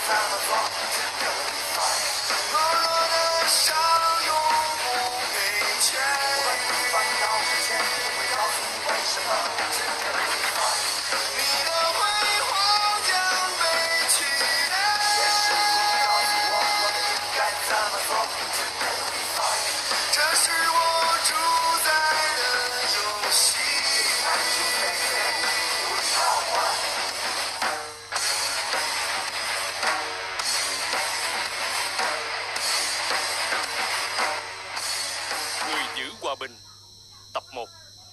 Hòa bình tập 1.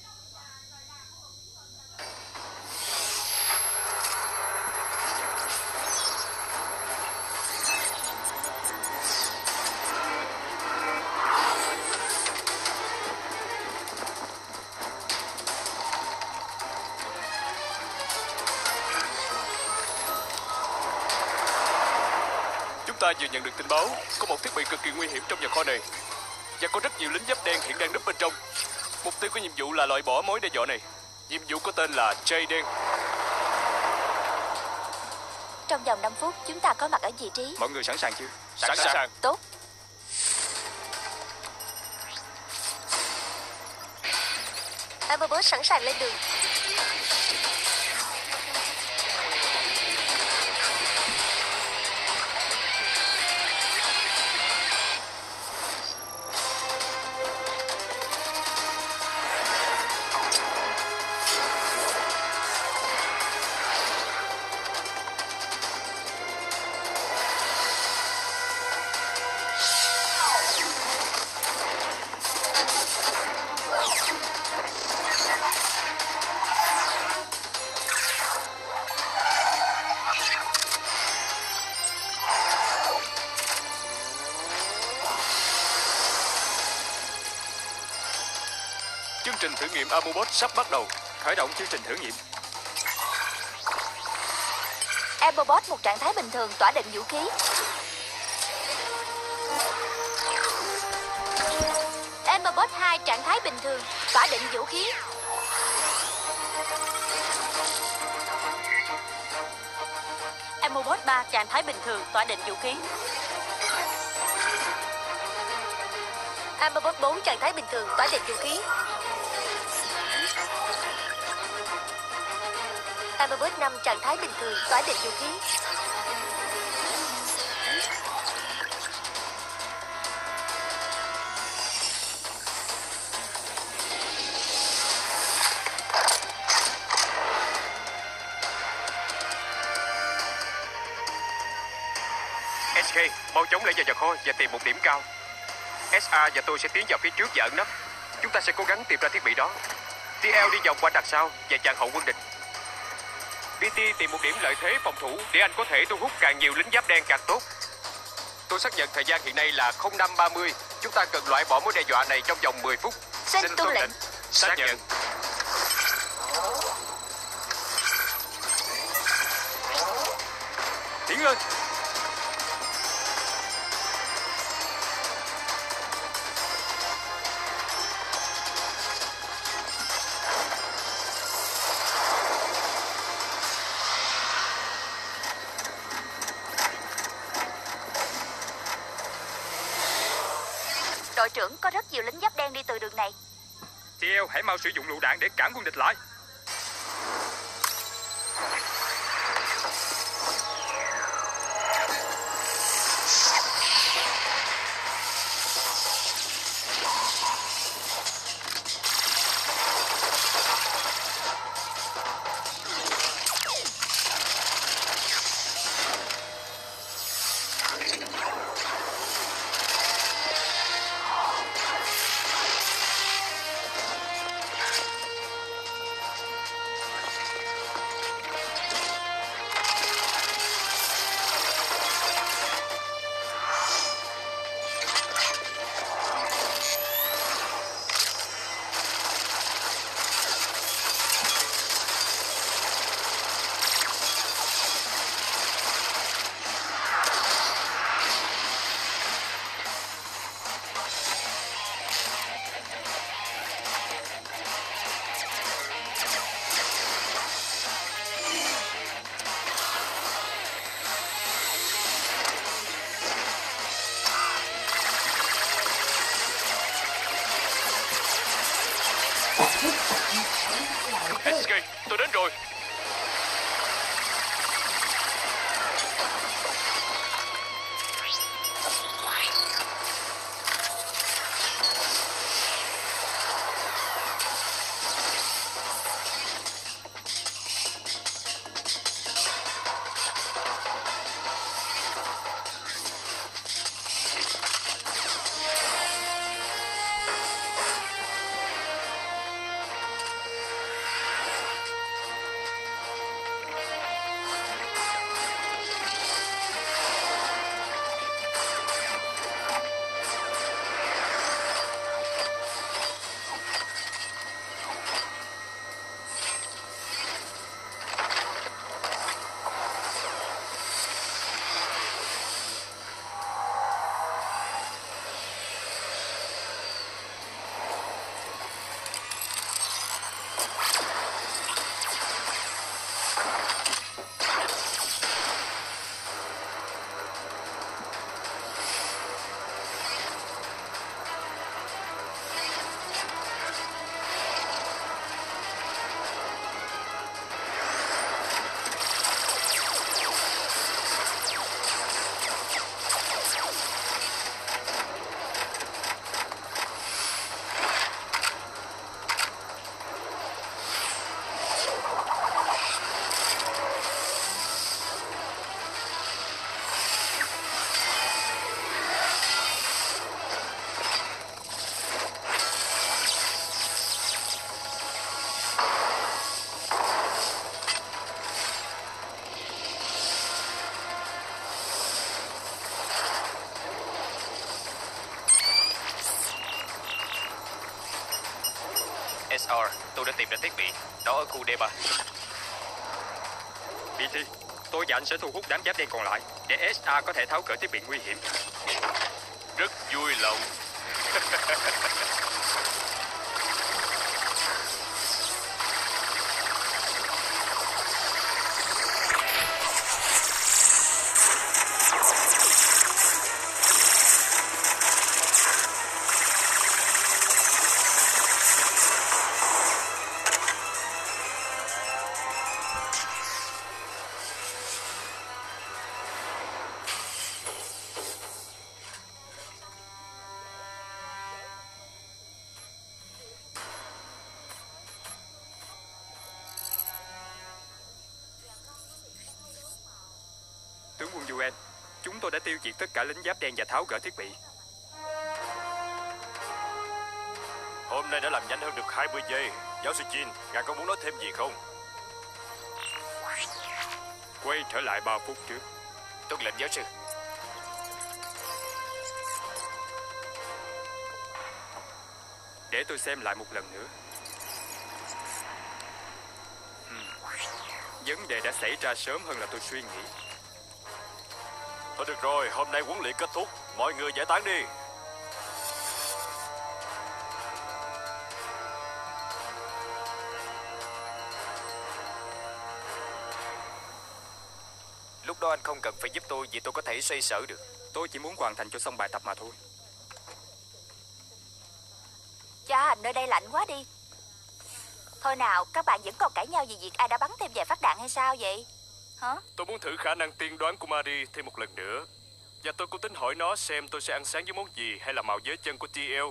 Chúng ta vừa nhận được tin báo có một thiết bị cực kỳ nguy hiểm trong nhà kho này, và có rất nhiều lính giáp đen hiện đang núp bên trong. Mục tiêu của nhiệm vụ là loại bỏ mối đe dọa này. Nhiệm vụ có tên là Jay đen. Trong vòng 5 phút chúng ta có mặt ở vị trí. Mọi người sẵn sàng chưa? Sẵn sàng. Tốt. Amberboss sẵn sàng lên đường. Chương trình thử nghiệm Amberboss sắp bắt đầu. Khởi động chương trình thử nghiệm. Amberboss một trạng thái bình thường, tỏa định vũ khí. Amberboss 2 trạng thái bình thường, tỏa định vũ khí. Amberboss 3 trạng thái bình thường, tỏa định vũ khí. Amberboss 4 trạng thái bình thường, tỏa định vũ khí. Amberboss 5 trạng thái bình thường, tỏa định vũ khí. SK, mau chóng lấy vào nhà kho và tìm một điểm cao. SA và tôi sẽ tiến vào phía trước và ẩn nấp. Chúng ta sẽ cố gắng tìm ra thiết bị đó. TL đi vòng qua đằng sau và chặn hậu quân địch. BT tìm một điểm lợi thế phòng thủ để anh có thể thu hút càng nhiều lính giáp đen càng tốt. Tôi xác nhận thời gian hiện nay là 05:30. Chúng ta cần loại bỏ mối đe dọa này trong vòng 10 phút. Xin tuân lệnh. Xác nhận. Tiến lên. Đội trưởng, có rất nhiều lính giáp đen đi từ đường này. TL, hãy mau sử dụng lựu đạn để cản quân địch lại. SR, tôi đã tìm ra thiết bị. Nó ở khu D3. BT, tôi và anh sẽ thu hút đám giáp đen còn lại để SA có thể tháo gỡ thiết bị nguy hiểm. Rất vui lòng. Tướng quân UN, chúng tôi đã tiêu diệt tất cả lính giáp đen và tháo gỡ thiết bị. Hôm nay đã làm nhanh hơn được 20 giây. Giáo sư Jin, ngài có muốn nói thêm gì không? Quay trở lại 3 phút trước. Tuân lệnh giáo sư. Để tôi xem lại một lần nữa. Vấn đề đã xảy ra sớm hơn là tôi suy nghĩ. Thôi được rồi, hôm nay huấn luyện kết thúc. Mọi người giải tán đi. Lúc đó anh không cần phải giúp tôi vì tôi có thể xoay sở được. Tôi chỉ muốn hoàn thành cho xong bài tập mà thôi. Cha, nơi đây lạnh quá đi. Thôi nào, các bạn vẫn còn cãi nhau về việc ai đã bắn thêm vài phát đạn hay sao vậy? Hả? Tôi muốn thử khả năng tiên đoán của Mari thêm một lần nữa. Và tôi cũng tính hỏi nó xem tôi sẽ ăn sáng với món gì hay là màu dưới chân của TL.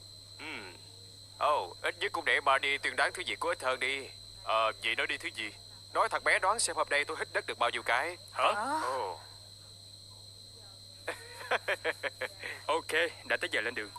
Ít nhất cũng để bà đi tiên đoán thứ gì có ích hơn đi. Vậy nói đi thứ gì? Nói thằng bé đoán xem hôm nay tôi hít đất được bao nhiêu cái. Hả? Ok, đã tới giờ lên đường.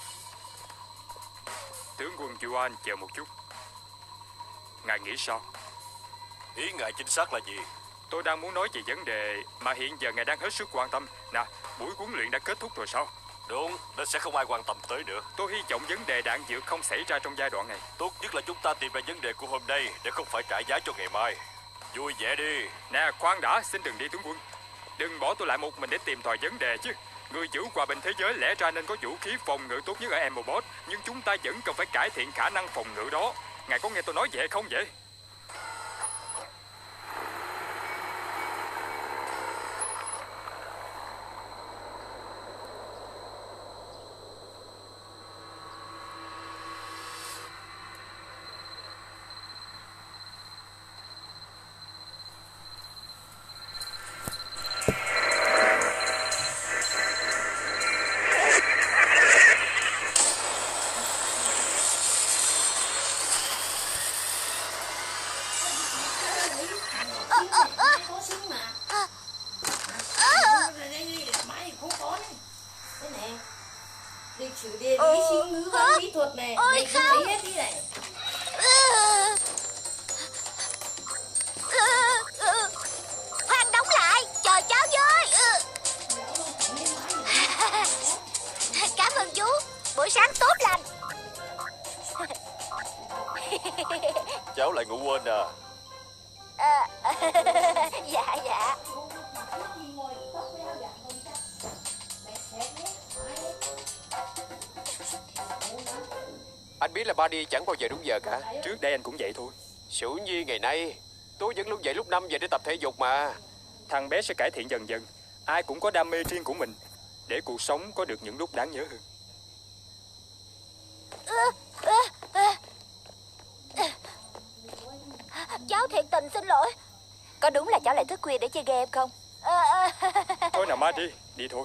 Tướng quân Yuan, chờ một chút. Ngài nghĩ sao? Ý ngài chính xác là gì? Tôi đang muốn nói về vấn đề mà hiện giờ ngài đang hết sức quan tâm. Nè, buổi huấn luyện đã kết thúc rồi sao? Đúng, nên sẽ không ai quan tâm tới nữa. Tôi hy vọng vấn đề đạn dược không xảy ra trong giai đoạn này. Tốt nhất là chúng ta tìm ra vấn đề của hôm nay để không phải trả giá cho ngày mai. Vui vẻ đi. Nè, khoan đã, xin đừng đi tướng quân. Đừng bỏ tôi lại một mình để tìm tòi vấn đề chứ. Người giữ hòa bình thế giới lẽ ra nên có vũ khí phòng ngự tốt nhất ở Emobot, nhưng chúng ta vẫn cần phải cải thiện khả năng phòng ngự đó. Ngài có nghe tôi nói vậy không vậy? Lịch sử địa lý, sinh ngữ văn mỹ thuật này, mày không thấy hết đi này. Khoan, đóng lại, chờ cháu với. Cảm ơn chú, buổi sáng tốt lành. Cháu lại ngủ quên à? Dạ, dạ. Anh biết là ba đi chẳng bao giờ đúng giờ cả. Trước đây anh cũng vậy thôi. Sủ Nhi ngày nay tôi vẫn luôn dậy lúc 5 giờ để tập thể dục mà. Thằng bé sẽ cải thiện dần dần. Ai cũng có đam mê riêng của mình, để cuộc sống có được những lúc đáng nhớ hơn. Cháu thiệt tình xin lỗi. Có đúng là cháu lại thức khuya để chơi game không? Thôi nào má đi thôi.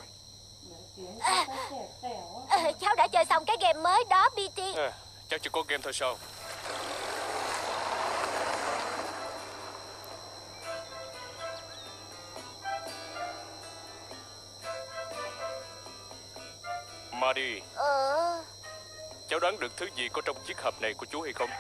Cháu đã chơi xong cái game mới đó, BT. Chắc chỉ có game thôi sao? Mari, cháu đoán được thứ gì có trong chiếc hộp này của chú hay không?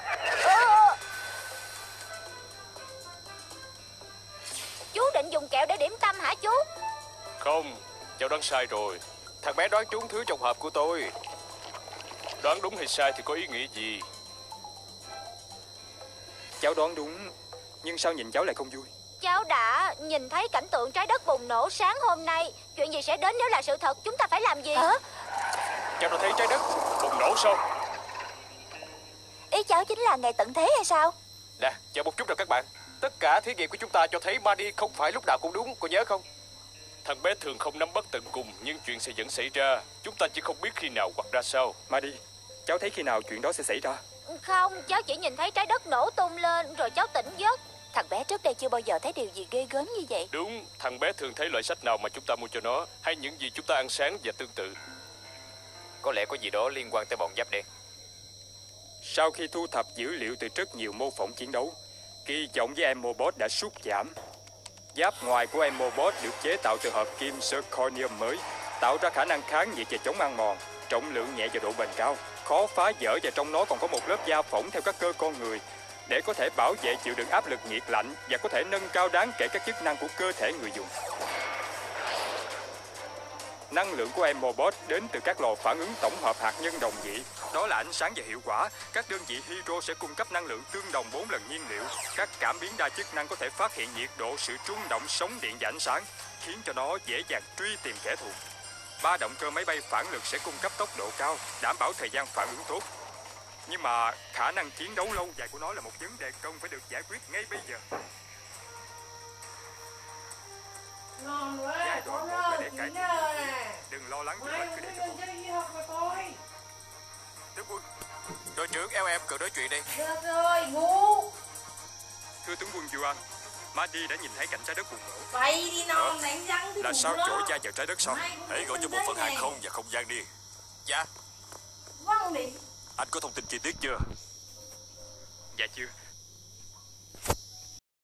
Chú định dùng kẹo để điểm tâm hả chú? Không, cháu đoán sai rồi. Thằng bé đoán trúng thứ trong hộp của tôi. Đoán đúng hay sai thì có ý nghĩa gì? Cháu đoán đúng, nhưng sao nhìn cháu lại không vui? Cháu đã nhìn thấy cảnh tượng trái đất bùng nổ sáng hôm nay. Chuyện gì sẽ đến nếu là sự thật? Chúng ta phải làm gì? Cháu đã thấy trái đất bùng nổ sao? Ý cháu chính là ngày tận thế hay sao? Nè, chờ một chút nào các bạn. Tất cả thí nghiệm của chúng ta cho thấy Marty không phải lúc nào cũng đúng, cô nhớ không? Thằng bé thường không nắm bắt tận cùng, nhưng chuyện sẽ vẫn xảy ra. Chúng ta chỉ không biết khi nào hoặc ra sao. Marty, cháu thấy khi nào chuyện đó sẽ xảy ra? Không, cháu chỉ nhìn thấy trái đất nổ tung lên rồi cháu tỉnh giấc. Thằng bé trước đây chưa bao giờ thấy điều gì ghê gớm như vậy. Đúng, thằng bé thường thấy loại sách nào mà chúng ta mua cho nó, hay những gì chúng ta ăn sáng và tương tự. Có lẽ có gì đó liên quan tới bọn giáp đen. Sau khi thu thập dữ liệu từ rất nhiều mô phỏng chiến đấu, kỳ vọng với Emobot đã sút giảm. Giáp ngoài của Emobot được chế tạo từ hợp kim zirconium mới, tạo ra khả năng kháng nhiệt và chống ăn mòn, trọng lượng nhẹ và độ bền cao, khó phá vỡ, và trong nó còn có một lớp da phỏng theo các cơ con người để có thể bảo vệ chịu đựng áp lực nhiệt lạnh và có thể nâng cao đáng kể các chức năng của cơ thể người dùng. Năng lượng của Emobot đến từ các lò phản ứng tổng hợp hạt nhân đồng vị. Đó là ánh sáng và hiệu quả. Các đơn vị hydro sẽ cung cấp năng lượng tương đồng 4 lần nhiên liệu. Các cảm biến đa chức năng có thể phát hiện nhiệt độ, sự rung động, sóng điện và ánh sáng, khiến cho nó dễ dàng truy tìm kẻ thù. 3 động cơ máy bay phản lực sẽ cung cấp tốc độ cao, đảm bảo thời gian phản ứng tốt. Nhưng mà khả năng chiến đấu lâu dài của nó là một vấn đề cần phải được giải quyết ngay bây giờ. Ngon quá, Giai có đoạn 1 rơ, là để chín cải thiện giờ điều kiện. nè. Đừng lo lắng, Mai cứ cũng để đi cho gần tôi. chơi đi học mà thôi. Tướng quân, đội trưởng LM cần nói chuyện đây. Được rồi, ngủ. Thưa tướng quân Yuan, Marty đã nhìn thấy cảnh trái đất bùng nổ. Bay đi non đánh răng thì Là ngủ sao đó. trỗi da vào trái đất sao? Mai cũng Hãy đi gọi cho gần bộ đây phận hàng nè. không và không gian đi. Dạ. Vâng đi. Anh có thông tin chi tiết chưa? Dạ chưa.